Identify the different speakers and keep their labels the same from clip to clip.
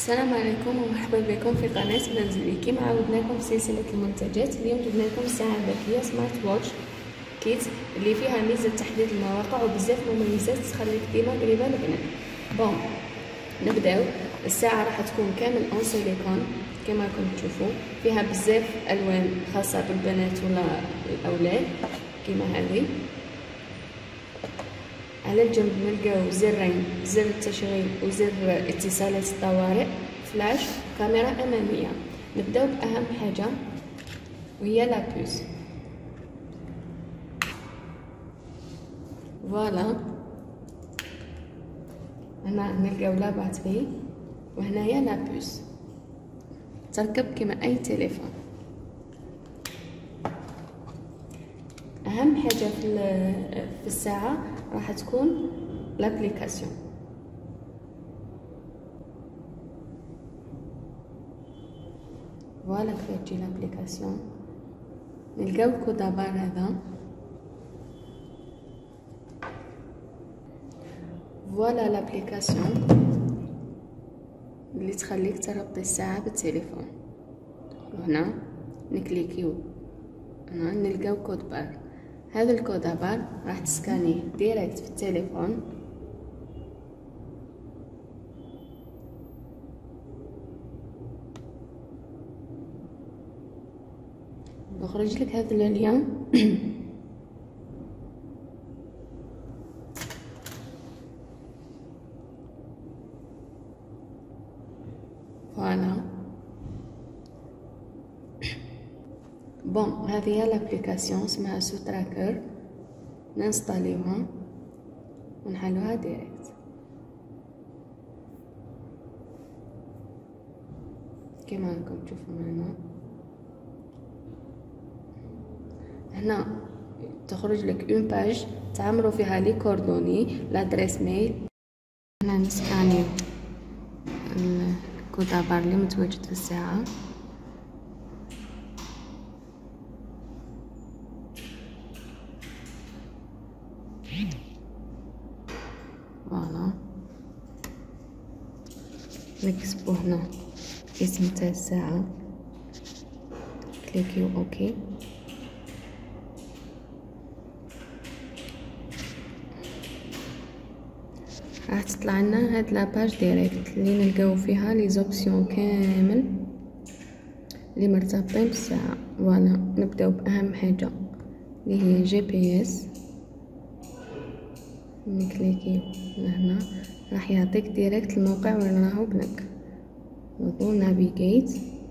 Speaker 1: السلام عليكم ومرحبا بكم في قناة منزلي. كما عودناكم في سلسلة المنتجات، اليوم جبنا لكم الساعة الذكية سمارت واتش كيت اللي فيها ميزة تحديد المواقع وبزاف مميزات تخليك ديما قريبة لبنات. بون نبداو. الساعة راح تكون كامل اون سيليكون كما راكم تشوفوا، فيها بزاف الوان خاصة بالبنات ولا الاولاد كما هذه. على الجنب نلقاو زرين، زر التشغيل وزر اتصالات الطوارئ، فلاش، كاميرا اماميه. نبداو باهم حاجه وهي لابوس. فوالا هنا نلقاو لا باتري وهنايا لابوس، تركب كما اي تليفون. اهم حاجه في الساعه راح تكون لابليكاسيون. فوالا كيف تجي لابليكاسيون، نلقاو الكود بار هذا. فوالا لابليكاسيون اللي تخليك تربطي الساعه بالتليفون. وهنا نكليكيو، هنا نلقاو كود بار. هذا الكود بار راح تسكانيه ديريكت في التليفون، نخرج لك هذا اللين فوالا. بون هذه هي لابليكاسيون اسمها سو تراكر، ننستاليوها ونحلوها ديريكت كما راكم تشوفوا معنا. هنا تخرج لك اون باج تعمروا فيها لي كوردوني، لادريس ميل. هنا نسكانيو الكود بار اللي متواجد في الساعه. فوالا نكتبو هنا اسم تاع الساعه، كليكيو اوكي. راح تطلع لنا هاد لاباج ديريكت اللي نلقاو فيها لي زوبسيون كامل اللي مرتبطين بالساعه. فوالا نبداو باهم حاجه اللي هي جي بي اس. نكليكيو لهنا راح يعطيك ديريكت الموقع وين راهو بنك. نضغطو نافيغيت،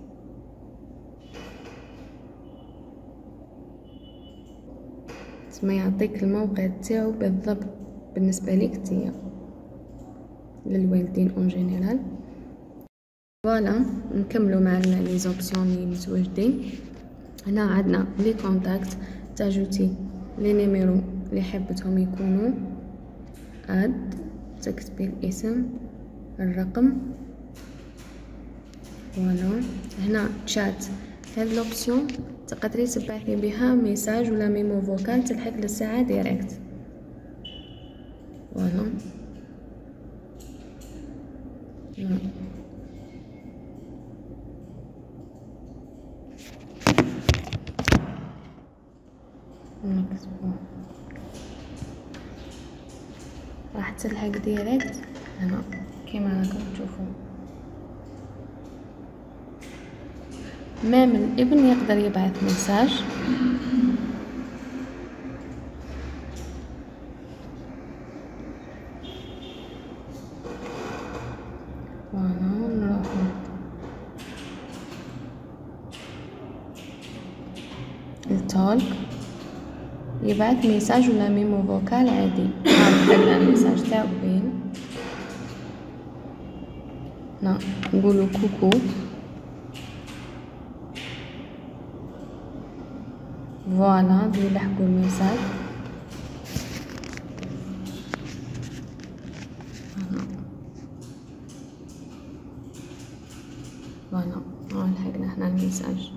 Speaker 1: تسمى يعطيك الموقع تاعو بالضبط بالنسبه ليك نتيا للوالدين اون جينيرال. فوالا نكملوا مع لي زوبسيون اللي متواجدين. هنا عندنا لي كونتاكت، تاجوتي لي نيميرو اللي حبتهم يكونوا اد، تكتبي الاسم الرقم. فوالا هنا تشات، هاد لوبسيون تقدري تبعثي بها ميساج ولا ميمو فوكال تلحق للساعه ديريكت. فوالا نكتبو راح تلحق ديريكت هنا كما راكم تشوفوا. مام الابن يقدر يبعث ميساج. فوالا نروحو التولك، يبعث ميساج ولا ميمو فوكال عادي. نحل الميساج تاعو بين هنا نقولو كوكو. فوالا يلحقوا الميساج. فوالا لحقنا هنا الميساج.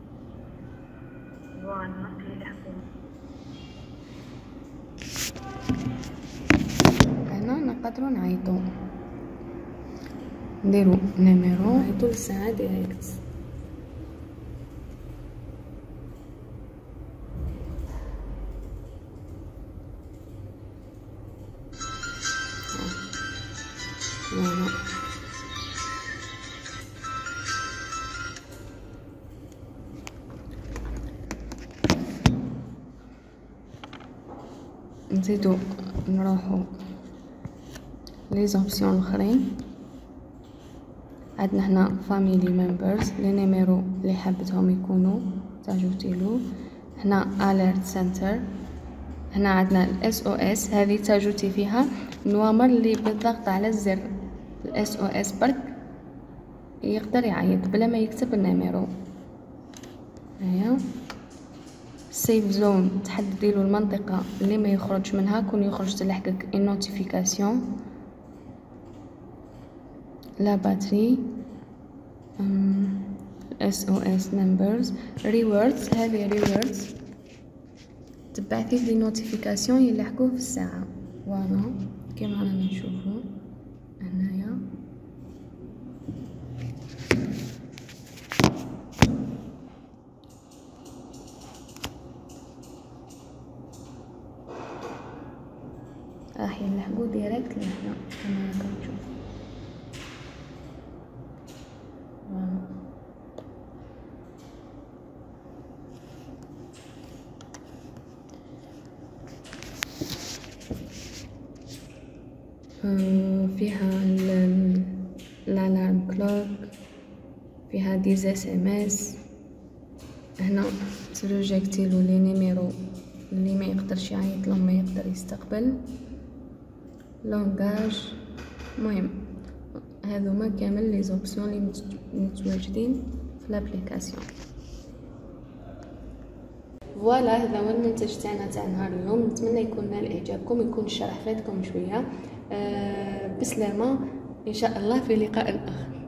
Speaker 1: فوالا يلحقوا هنا نقدروا نعيطوا.
Speaker 2: نديرو نيميرو
Speaker 1: نعيطو للساعة ديريكت. فوالا
Speaker 2: نزيدو نروحو لي زوبسيون الاخرين. عندنا هنا فاميلي ممبرز لي نيميرو اللي حابتهم يكونوا تاجوتيلو. هنا اليرت سنتر. هنا عندنا الاس او اس، هذه تاجوتي فيها نوامر اللي بالضغط على الزر الاس او اس برك يقدر يعيط بلا ما يكتب النيميرو. هيا سيف زون تحددي له المنطقه اللي ما يخرج منها، كون يخرج تلحقك ان نوتيفيكاسيون. لا باتري اس او اس نمبرز ريوردز. هذه ريوردز تبعثي لي نوتيفيكاسيون يلحقوه في الساعه. فوالا كيما رانا نشوفو هنايا. راح يلحقو ديريكت لهنا كما راكم تشوفوا. فيها الالارم كلوك، فيها ديز اس ام اس. هنا تروجيكتيلو لي نيميرو اللي ما يقدرش يعيط لهم ما يقدر يستقبل. لونغاج. المهم هذوما كامل لي زوبسيون اللي متواجدين في لابليكاسيون.
Speaker 1: فوالا هذا هو المنتج تاعنا تاع نهار اليوم. نتمنى يكون نال اعجابكم، يكون الشرح فاتكم شويه. بسلامه ان شاء الله في لقاء اخر.